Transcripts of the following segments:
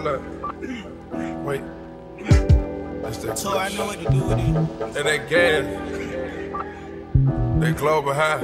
look. Wait. That's that. So I know what to do with it. And that gas. They global high.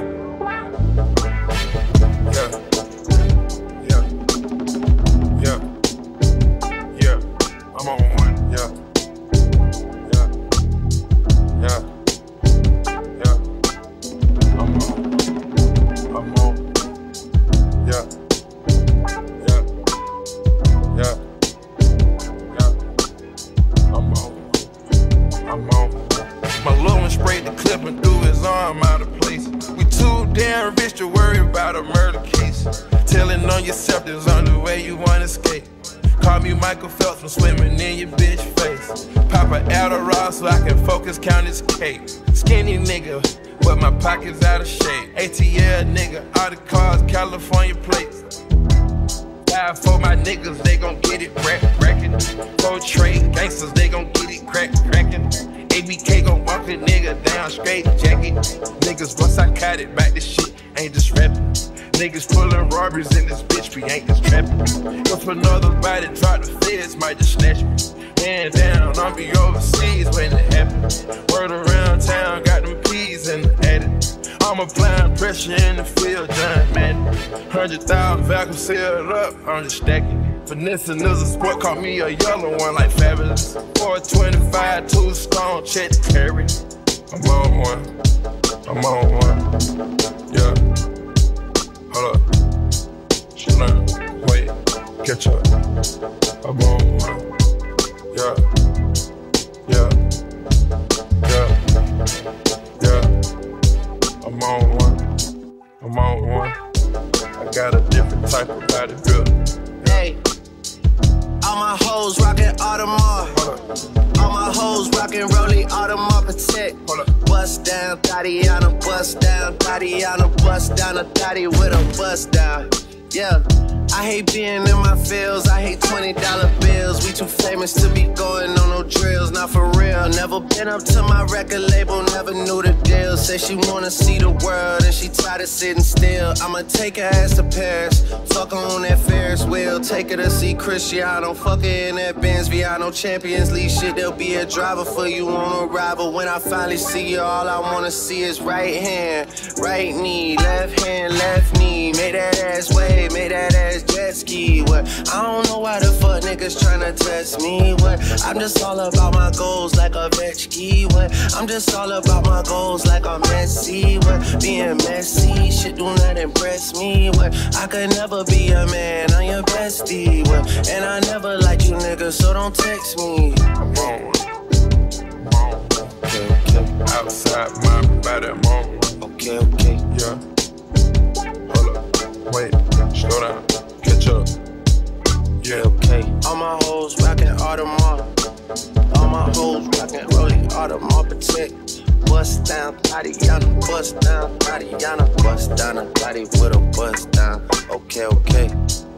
Yeah. Yeah. Yeah. Yeah. I'm on one. Yeah. Yeah. Yeah. Yeah. I'm on. Yeah. Yeah. Yeah. Yeah. I'm on. My little one sprayed the clip and threw his arm out of place. We too damn rich to worry about a murder case. Telling on yourself there's only way you wanna escape. Call me Michael Phelps from swimming in your bitch face. Pop a Adderall so I can focus, count his cake. Skinny nigga, but my pockets out of shape. ATL nigga, all the cars, California plates. Die for my niggas, they gon' get it crackin'. Pro trade gangsters, they gon' get it crackin'. ABK gon' walk a nigga down straight jacket. Niggas once I caught it back, this shit ain't just rapping. Niggas pulling robberies in this bitch, we ain't just trapping. If another body drop, the feds might just snatch me. Hand down, I'll be overseas when it happens. Word around town, got them peas in the attic. I'm applying pressure in the field, John Madden. 100,000 vacuum sealed up, I'm just stacking. Finessing is a sport, call me a yellow one like Fabulous. 425, 2 stone, check the carry. I'm on one. Yeah. Hold up. Chill out. Wait. Catch up. I'm on one. Yeah. Yeah. Yeah. Yeah. I'm on one. I got a different type of body build. Hey. All my hoes rockin' Audemars. All my hoes rockin' Rollie Audemars Protect. Bust down, Tatiana, bust down, Tatiana, bust down a Tati with a bust down. Yeah, I hate being in my fields, I hate $20 bills. We too famous to be going on no drills, not for real. Never been up to my record label, never knew the deal. Say she wanna see the world and she tired of sitting still. I'ma take her ass to Paris, fuck her on that Ferris wheel. Take her to see Cristiano, fuck her in that Benz Viano. Champions League shit, there'll be a driver for you on arrival. When I finally see you, all I wanna see is right hand, right knee, left hand, left knee. Make that ass wave, make that ass jet ski. What? I don't know why the fuck niggas tryna test me. What? I'm just all about my goals like a Vetchki. What? I'm just all about my goals like I'm Messi. What? Being messy, shit do not impress me. What? I could never be a man, I'm your bestie. What? And I never liked you niggas, so don't text me. I'm on one. Okay. Outside my body, I'm on one. Okay. Yeah. Hold up. Wait. Slow down. Catch up. Yeah. Okay. All my hoes rockin' Audemars. All my hoes rockin' Rollie Audemars Protect. Bust down, Tatiana, bust down, Tatiana, bust down a Tati with a bust down. Okay.